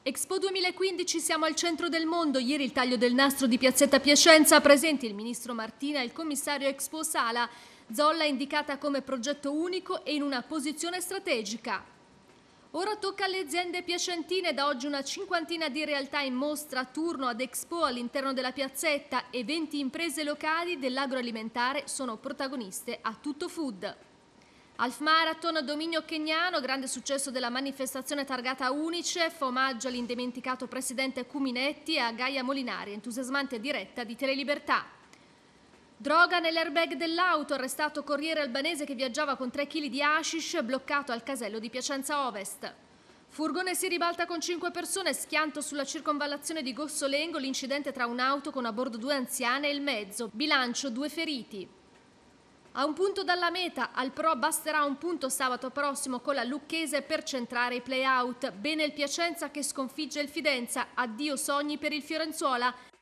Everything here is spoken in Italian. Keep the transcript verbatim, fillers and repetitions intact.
Expo duemilaquindici, siamo al centro del mondo. Ieri il taglio del nastro di Piazzetta Piacenza, presenti il ministro Martina e il commissario Expo Sala. Zolla è indicata come progetto unico e in una posizione strategica. Ora tocca alle aziende piacentine. Da oggi una cinquantina di realtà in mostra a turno ad Expo all'interno della piazzetta e venti imprese locali dell'agroalimentare sono protagoniste a Tutto Food. Half Marathon, dominio keniano, grande successo della manifestazione targata Unicef, omaggio all'indimenticato presidente Cuminetti e a Gaia Molinari, entusiasmante diretta di Telelibertà. Droga nell'airbag dell'auto, arrestato corriere albanese che viaggiava con tre chili di hashish, bloccato al casello di Piacenza Ovest. Furgone si ribalta con cinque persone, schianto sulla circonvallazione di Gossolengo, l'incidente tra un'auto con a bordo due anziane e il mezzo, bilancio due feriti. A un punto dalla meta, al Pro basterà un punto sabato prossimo con la Lucchese per centrare i play-out. Bene il Piacenza che sconfigge il Fidenza, addio sogni per il Fiorenzuola.